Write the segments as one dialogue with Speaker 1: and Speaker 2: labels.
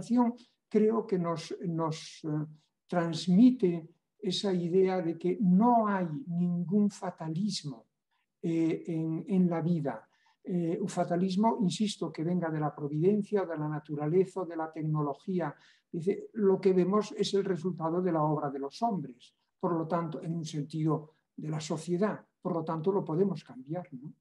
Speaker 1: conversación creo que nos transmite esa idea de que no hay ningún fatalismo en la vida. Un fatalismo, insisto, que venga de la providencia, de la naturaleza o de la tecnología. Dice, lo que vemos es el resultado de la obra de los hombres, por lo tanto, en un sentido de la sociedad, por lo tanto lo podemos cambiar, ¿no?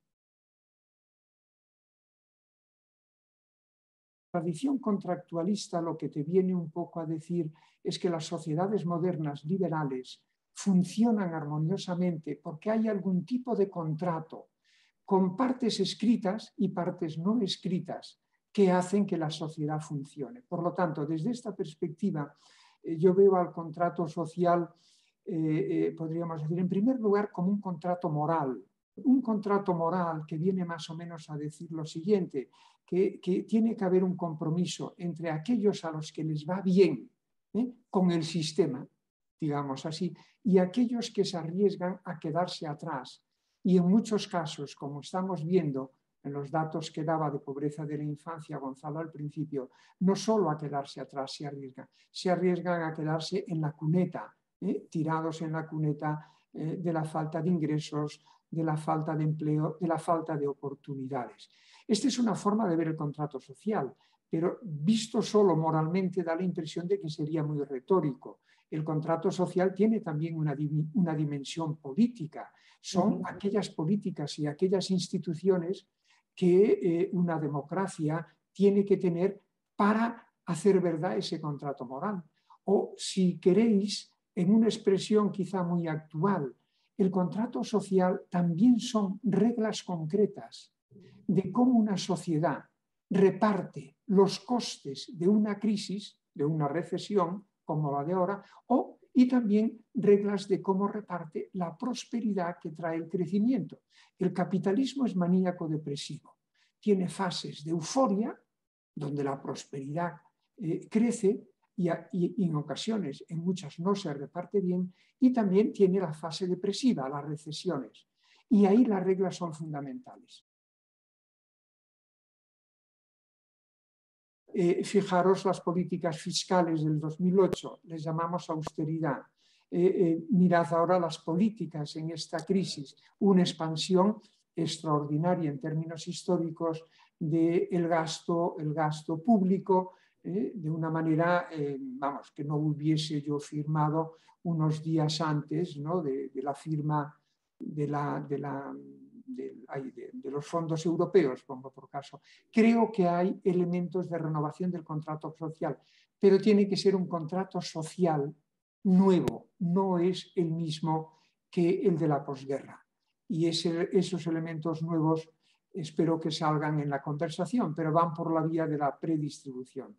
Speaker 1: La tradición contractualista lo que te viene un poco a decir es que las sociedades modernas liberales funcionan armoniosamente porque hay algún tipo de contrato con partes escritas y partes no escritas que hacen que la sociedad funcione. Por lo tanto, desde esta perspectiva, yo veo al contrato social, podríamos decir, en primer lugar, como un contrato moral. Un contrato moral que viene más o menos a decir lo siguiente, que tiene que haber un compromiso entre aquellos a los que les va bien con el sistema, digamos así, y aquellos que se arriesgan a quedarse atrás. Y en muchos casos, como estamos viendo en los datos que daba de pobreza de la infancia Gonzalo al principio, no solo a quedarse atrás se arriesgan a quedarse en la cuneta, tirados en la cuneta de la falta de ingresos, de la falta de empleo, de la falta de oportunidades. Esta es una forma de ver el contrato social, pero visto solo moralmente da la impresión de que sería muy retórico. El contrato social tiene también una dimensión política. Son aquellas políticas y aquellas instituciones que una democracia tiene que tener para hacer verdad ese contrato moral. O, si queréis, en una expresión quizá muy actual, el contrato social también son reglas concretas de cómo una sociedad reparte los costes de una crisis, de una recesión, como la de ahora, y también reglas de cómo reparte la prosperidad que trae el crecimiento. El capitalismo es maníaco depresivo. Tiene fases de euforia, donde la prosperidad crece y en ocasiones, en muchas, no se reparte bien, y también tiene la fase depresiva, las recesiones. Y ahí las reglas son fundamentales. Fijaros las políticas fiscales del 2008, les llamamos austeridad. Mirad ahora las políticas en esta crisis, una expansión extraordinaria en términos históricos del gasto público, de una manera, vamos, que no hubiese yo firmado unos días antes, ¿no?, de la firma de los fondos europeos, pongo por caso. Creo que hay elementos de renovación del contrato social, pero tiene que ser un contrato social nuevo, no es el mismo que el de la posguerra. Y esos elementos nuevos espero que salgan en la conversación, pero van por la vía de la predistribución.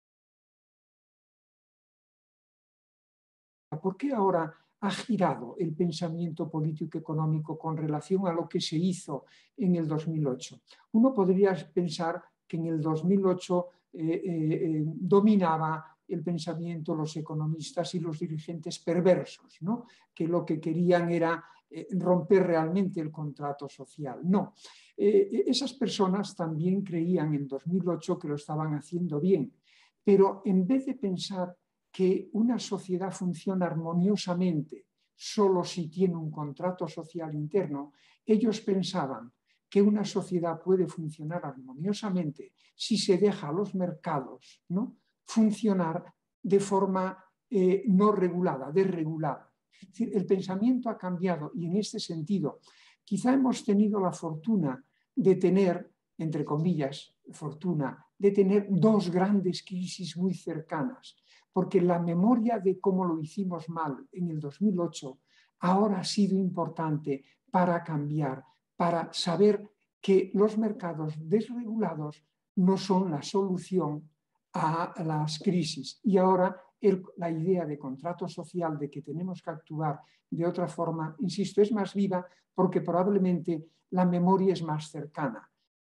Speaker 1: ¿Por qué ahora ha girado el pensamiento político y económico con relación a lo que se hizo en el 2008? Uno podría pensar que en el 2008 dominaba el pensamiento los economistas y los dirigentes perversos, ¿no?, que lo que querían era romper realmente el contrato social. No, esas personas también creían en 2008 que lo estaban haciendo bien, pero en vez de pensar que una sociedad funciona armoniosamente solo si tiene un contrato social interno, ellos pensaban que una sociedad puede funcionar armoniosamente si se deja a los mercados, ¿no?, funcionar de forma no regulada, desregulada. Es decir, el pensamiento ha cambiado y en este sentido quizá hemos tenido la fortuna de tener, entre comillas, fortuna, de tener dos grandes crisis muy cercanas, porque la memoria de cómo lo hicimos mal en el 2008 ahora ha sido importante para cambiar, para saber que los mercados desregulados no son la solución a las crisis. Y ahora la idea de contrato social, de que tenemos que actuar de otra forma, insisto, es más viva porque probablemente la memoria es más cercana.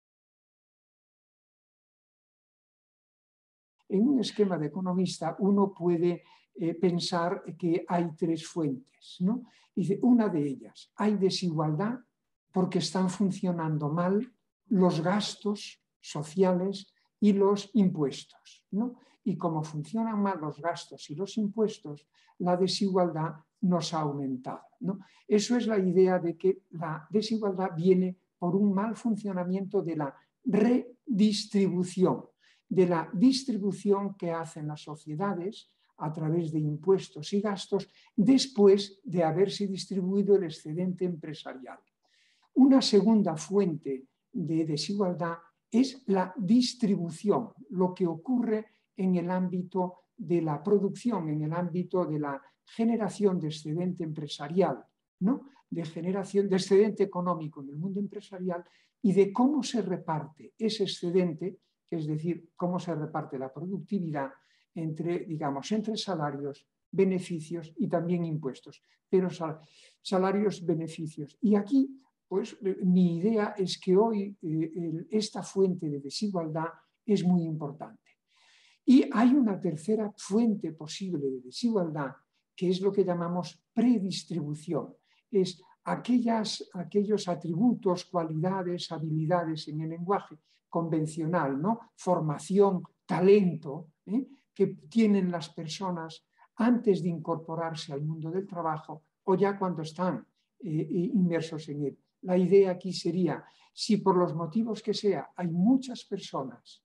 Speaker 1: En un esquema de economista uno puede pensar que hay tres fuentes, ¿no? Dice, una de ellas, hay desigualdad porque están funcionando mal los gastos sociales y los impuestos, ¿no? y como funcionan mal los gastos y los impuestos, la desigualdad nos ha aumentado, ¿no? Eso es la idea de que la desigualdad viene por un mal funcionamiento de la redistribución, que hacen las sociedades a través de impuestos y gastos después de haberse distribuido el excedente empresarial. Una segunda fuente de desigualdad es la distribución, lo que ocurre en el ámbito de la producción, en el ámbito de la generación de excedente empresarial, ¿no? De generación de excedente económico en el mundo empresarial y de cómo se reparte ese excedente, es decir, cómo se reparte la productividad entre, digamos, entre salarios, beneficios y también impuestos, pero salarios, beneficios. Y aquí, pues, mi idea es que hoy esta fuente de desigualdad es muy importante. Y hay una tercera fuente posible de desigualdad, que es lo que llamamos predistribución. Es aquellos atributos, cualidades, habilidades en el lenguaje convencional, ¿no? Formación, talento, que tienen las personas antes de incorporarse al mundo del trabajo o ya cuando están inmersos en él. La idea aquí sería, si por los motivos que sea hay muchas personas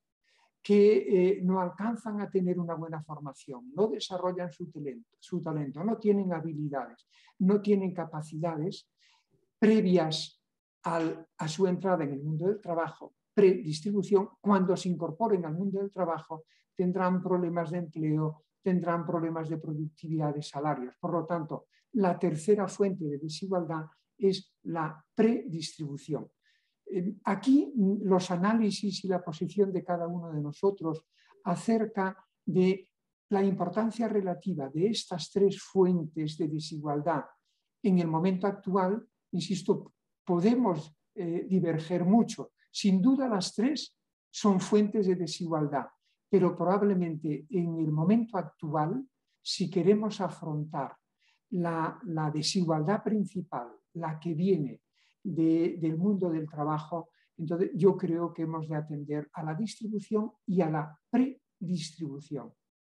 Speaker 1: que no alcanzan a tener una buena formación, no desarrollan su talento, no tienen habilidades, no tienen capacidades previas a su entrada en el mundo del trabajo, predistribución, cuando se incorporen al mundo del trabajo tendrán problemas de empleo, tendrán problemas de productividad, de salarios. Por lo tanto, la tercera fuente de desigualdad es la predistribución. Aquí los análisis y la posición de cada uno de nosotros acerca de la importancia relativa de estas tres fuentes de desigualdad en el momento actual, insisto, podemos diverger mucho. Sin duda las tres son fuentes de desigualdad, pero probablemente en el momento actual, si queremos afrontar la desigualdad principal, la que viene del mundo del trabajo, entonces yo creo que hemos de atender a la distribución y a la predistribución.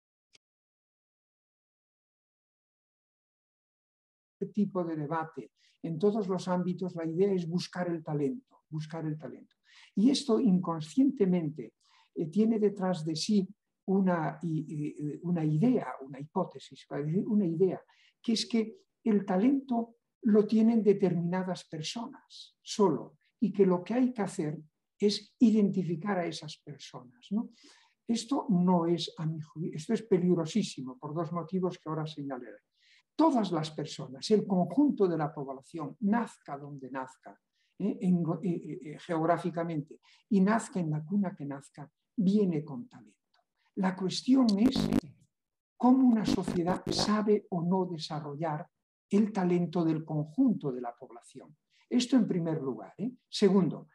Speaker 1: Este tipo de debate en todos los ámbitos, la idea es buscar el talento, buscar el talento. Y esto inconscientemente tiene detrás de sí una idea, una hipótesis, una idea, que es que el talento lo tienen determinadas personas solo y que lo que hay que hacer es identificar a esas personas, ¿no? Esto no es, a mi juicio, esto es peligrosísimo por dos motivos que ahora señalaré. Todas las personas, el conjunto de la población, nazca donde nazca, geográficamente, y nazca en la cuna que nazca, viene con talento. La cuestión es cómo una sociedad sabe o no desarrollar el talento del conjunto de la población. Esto en primer lugar. Segundo,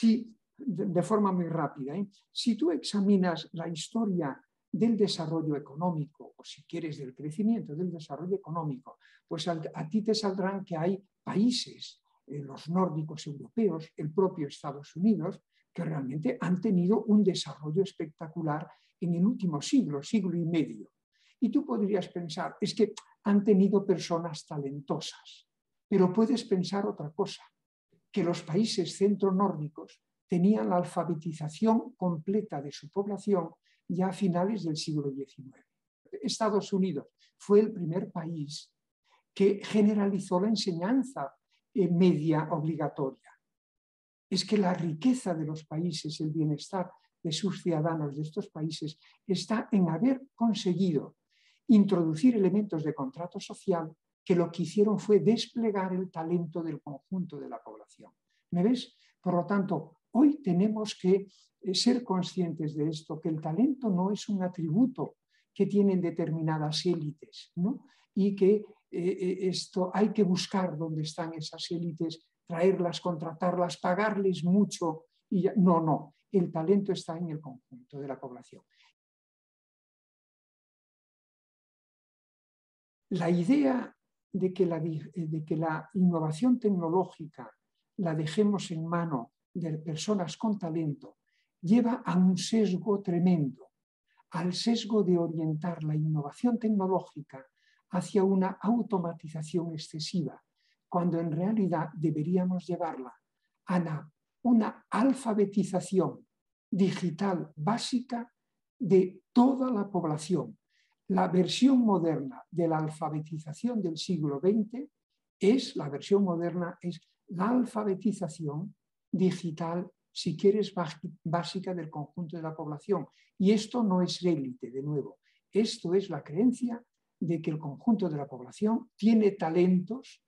Speaker 1: de forma muy rápida, si tú examinas la historia del desarrollo económico, o si quieres del crecimiento del desarrollo económico, pues a ti te saldrán que hay países, los nórdicos europeos, el propio Estados Unidos, que realmente han tenido un desarrollo espectacular en el último siglo, siglo y medio. Y tú podrías pensar, es que han tenido personas talentosas, pero puedes pensar otra cosa, que los países centronórdicos tenían la alfabetización completa de su población ya a finales del siglo XIX. Estados Unidos fue el primer país que generalizó la enseñanza media obligatoria. Es que la riqueza de los países, el bienestar de sus ciudadanos de estos países está en haber conseguido introducir elementos de contrato social que lo que hicieron fue desplegar el talento del conjunto de la población. ¿Me ves? Por lo tanto, hoy tenemos que ser conscientes de esto, que el talento no es un atributo que tienen determinadas élites, ¿no? Y que esto hay que buscar dónde están esas élites, traerlas, contratarlas, pagarles mucho. Y ya. No, el talento está en el conjunto de la población. La idea de que la innovación tecnológica la dejemos en mano de personas con talento lleva a un sesgo tremendo, al sesgo de orientar la innovación tecnológica hacia una automatización excesiva, cuando en realidad deberíamos llevarla a una alfabetización digital básica de toda la población. La versión moderna de la alfabetización del siglo XX es la alfabetización digital, si quieres, básica del conjunto de la población. Y esto no es élite, de nuevo. Esto es la creencia de que el conjunto de la población tiene talentos.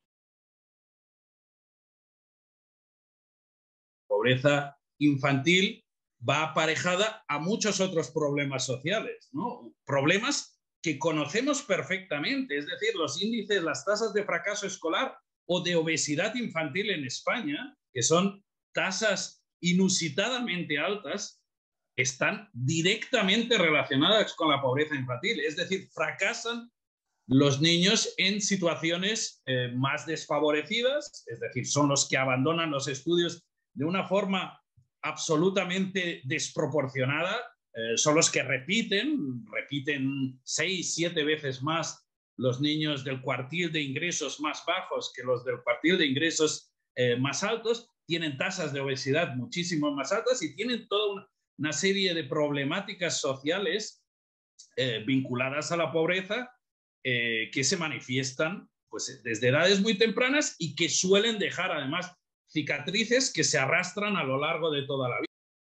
Speaker 2: Pobreza infantil va aparejada a muchos otros problemas sociales, ¿no? Problemas que conocemos perfectamente, es decir, los índices, las tasas de fracaso escolar o de obesidad infantil en España, que son tasas inusitadamente altas, están directamente relacionadas con la pobreza infantil, es decir, fracasan los niños en situaciones más desfavorecidas, es decir, son los que abandonan los estudios de una forma absolutamente desproporcionada, son los que repiten 6, 7 veces más los niños del cuartil de ingresos más bajos que los del cuartil de ingresos más altos, tienen tasas de obesidad muchísimo más altas y tienen toda una serie de problemáticas sociales vinculadas a la pobreza que se manifiestan pues, desde edades muy tempranas y que suelen dejar además cicatrices que se arrastran a lo largo de toda la vida.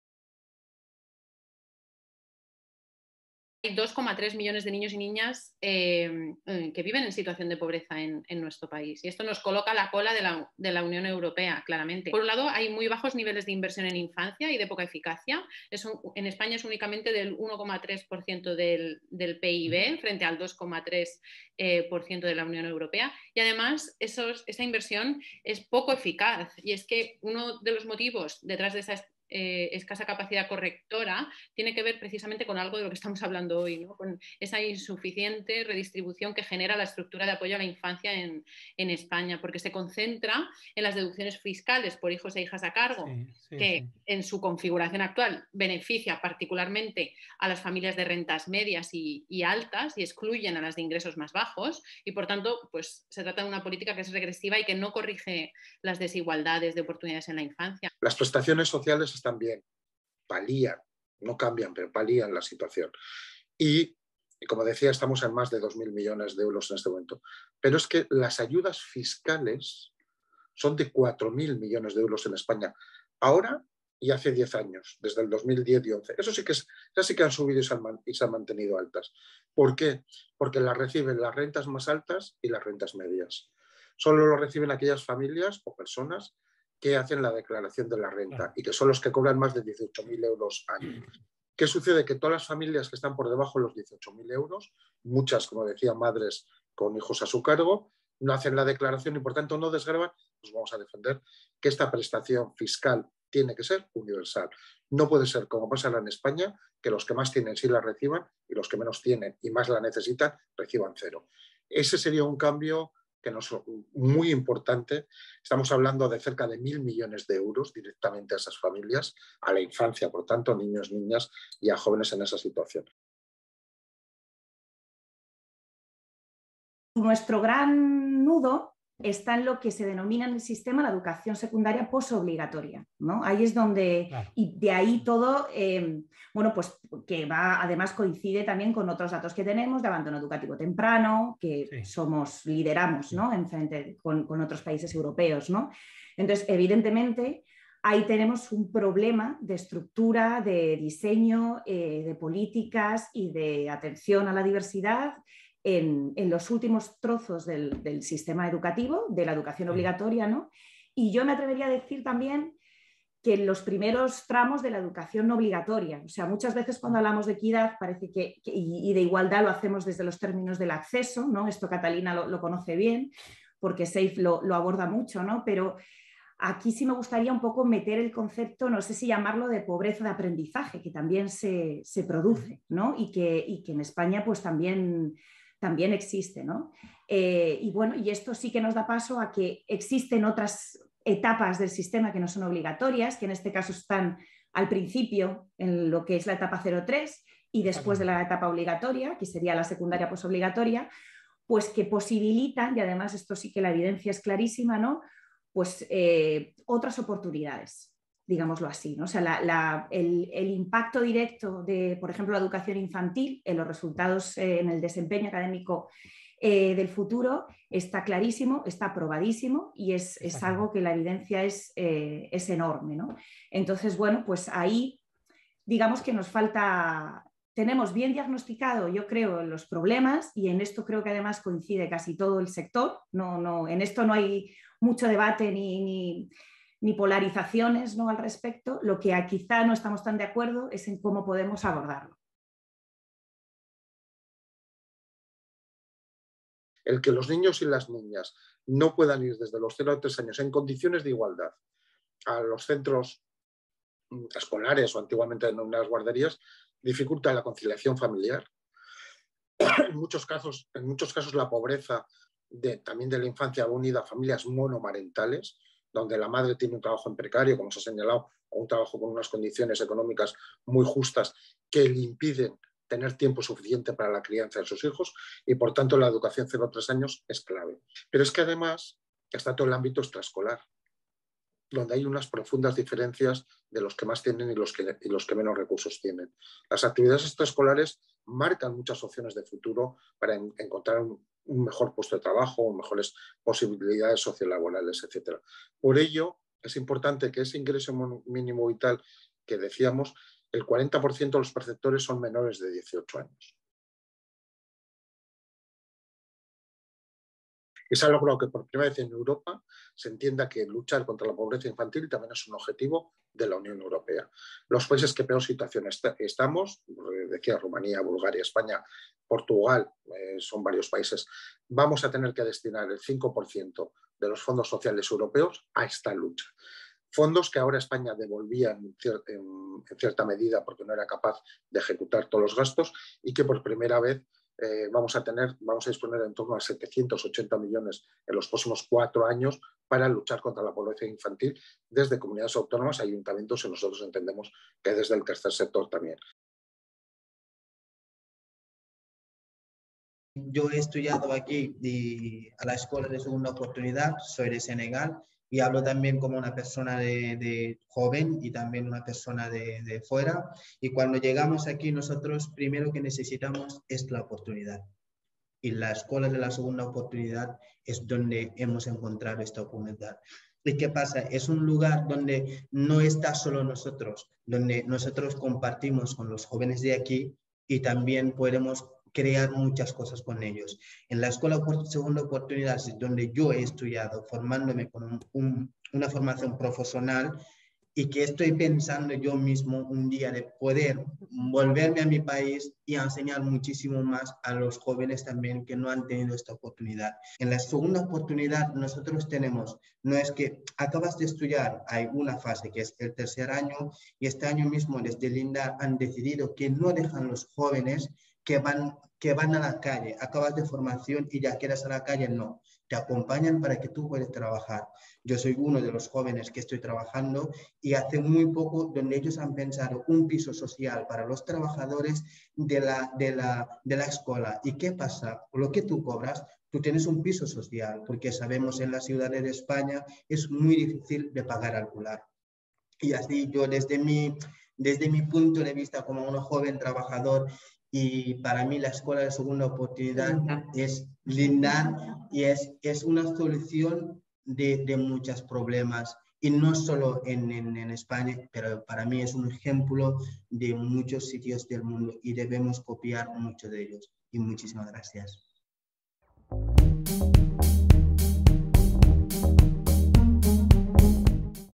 Speaker 3: Hay 2,3 millones de niños y niñas que viven en situación de pobreza en nuestro país. Y esto nos coloca a la cola de la Unión Europea, claramente. Por un lado, hay muy bajos niveles de inversión en infancia y de poca eficacia. En España es únicamente del 1,3% del PIB frente al 2,3% de la Unión Europea. Y además, esa inversión es poco eficaz. Y es que uno de los motivos detrás de esa escasa capacidad correctora tiene que ver precisamente con algo de lo que estamos hablando hoy, ¿no? Con esa insuficiente redistribución que genera la estructura de apoyo a la infancia en España, porque se concentra en las deducciones fiscales por hijos e hijas a cargo, que en su configuración actual beneficia particularmente a las familias de rentas medias y altas y excluyen a las de ingresos más bajos y por tanto pues, se trata de una política que es regresiva y que no corrige las desigualdades de oportunidades en la infancia.
Speaker 4: Las prestaciones sociales están bien, palían, no cambian, pero palían la situación. Y como decía, estamos en más de 2.000 millones de euros en este momento. Pero es que las ayudas fiscales son de 4.000 millones de euros en España. Ahora y hace 10 años, desde el 2010 y 11. Eso sí que han subido y se han mantenido altas. ¿Por qué? Porque las reciben las rentas más altas y las rentas medias. Solo lo reciben aquellas familias o personas que hacen la declaración de la renta y que son los que cobran más de 18.000 euros año. ¿Qué sucede? Que todas las familias que están por debajo de los 18.000 euros, muchas, como decía, madres con hijos a su cargo, no hacen la declaración y por tanto no desgravan. Pues vamos a defender que esta prestación fiscal tiene que ser universal. No puede ser, como pasa en España, que los que más tienen sí la reciban y los que menos tienen y más la necesitan reciban cero. Ese sería un cambio que no es muy importante. Estamos hablando de cerca de 1.000 millones de euros directamente a esas familias, a la infancia, por tanto, a niños, niñas y a jóvenes en esa situación.
Speaker 5: Nuestro gran nudo está en lo que se denomina en el sistema la educación secundaria posobligatoria, ¿no? Ahí es donde, claro. Y de ahí todo, bueno, pues que va, además coincide también con otros datos que tenemos de abandono educativo temprano, que lideramos, ¿no? En frente con otros países europeos, ¿no? Entonces, evidentemente, ahí tenemos un problema de estructura, de diseño, de políticas y de atención a la diversidad en los últimos trozos del sistema educativo, de la educación obligatoria, ¿no? Y yo me atrevería a decir también que en los primeros tramos de la educación no obligatoria. O sea, muchas veces cuando hablamos de equidad parece y de igualdad lo hacemos desde los términos del acceso, ¿no? Esto Catalina lo conoce bien, porque SAFE lo aborda mucho, ¿no? Pero aquí sí me gustaría un poco meter el concepto, no sé si llamarlo de pobreza de aprendizaje, que también se produce, ¿no? Y que en España pues también existe, ¿no? Y bueno, y esto sí que nos da paso a que existen otras etapas del sistema que no son obligatorias, que en este caso están al principio en lo que es la etapa 0-3 y después de la etapa obligatoria, que sería la secundaria posobligatoria, pues que posibilitan, y además esto sí que la evidencia es clarísima, ¿no? Pues otras oportunidades, digámoslo así, ¿no? O sea, el impacto directo de, por ejemplo, la educación infantil en los resultados en el desempeño académico del futuro está clarísimo, está probadísimo y es algo que la evidencia es enorme, ¿no? Entonces, bueno, pues ahí digamos que nos falta, tenemos bien diagnosticado, yo creo, los problemas y en esto creo que además coincide casi todo el sector, en esto no hay mucho debate ni polarizaciones, ¿no?, al respecto. Lo que quizá no estamos tan de acuerdo es en cómo podemos abordarlo.
Speaker 4: El que los niños y las niñas no puedan ir desde los 0 a 3 años en condiciones de igualdad a los centros escolares o antiguamente denominadas guarderías dificulta la conciliación familiar. En muchos casos la pobreza también de la infancia va unida a familias monomarentales, donde la madre tiene un trabajo en precario, como se ha señalado, o un trabajo con unas condiciones económicas muy justas que le impiden tener tiempo suficiente para la crianza de sus hijos y, por tanto, la educación 0 a 3 años es clave. Pero es que además está todo el ámbito extraescolar, donde hay unas profundas diferencias de los que más tienen y los que menos recursos tienen. Las actividades extraescolares marcan muchas opciones de futuro para encontrar un mejor puesto de trabajo, mejores posibilidades sociolaborales, etc. Por ello, es importante que ese ingreso mínimo vital que decíamos, el 40% de los perceptores son menores de 18 años. Y se ha logrado que por primera vez en Europa se entienda que luchar contra la pobreza infantil también es un objetivo de la Unión Europea. Los países que peor situación estamos, decía Rumanía, Bulgaria, España, Portugal, son varios países, vamos a tener que destinar el 5% de los fondos sociales europeos a esta lucha. Fondos que ahora España devolvía en cierta medida porque no era capaz de ejecutar todos los gastos y que por primera vez vamos a disponer en torno a 780 millones en los próximos 4 años para luchar contra la pobreza infantil desde comunidades autónomas, ayuntamientos y nosotros entendemos que desde el tercer sector también.
Speaker 6: Yo he estudiado aquí a la Escuela de Segunda Oportunidad, soy de Senegal y hablo también como una persona de joven y también una persona de fuera. Y cuando llegamos aquí, nosotros primero que necesitamos es la oportunidad. Y la Escuela de la Segunda Oportunidad es donde hemos encontrado esta oportunidad. ¿Y qué pasa? Es un lugar donde no está solo nosotros, donde nosotros compartimos con los jóvenes de aquí y también podemos crear muchas cosas con ellos. En la Escuela Segunda Oportunidad es donde yo he estudiado, formándome con una formación profesional y que estoy pensando yo mismo un día de poder volverme a mi país y enseñar muchísimo más a los jóvenes también que no han tenido esta oportunidad. En la segunda oportunidad nosotros tenemos, no es que acabas de estudiar, hay una fase que es el tercer año y este año mismo desde Lindar han decidido que no dejan los jóvenes que van a la calle, acabas de formación y ya quieres a la calle, no. Te acompañan para que tú puedas trabajar. Yo soy uno de los jóvenes que estoy trabajando y hace muy poco donde ellos han pensado un piso social para los trabajadores de la escuela. ¿Y qué pasa? Lo que tú cobras, tú tienes un piso social, porque sabemos en las ciudades de España es muy difícil de pagar alquiler. Y así yo desde mi punto de vista como un joven trabajador, y para mí la Escuela de Segunda Oportunidad es linda y es una solución de muchos problemas. Y no solo en España, pero para mí es un ejemplo de muchos sitios del mundo y debemos copiar muchos de ellos. Y muchísimas gracias.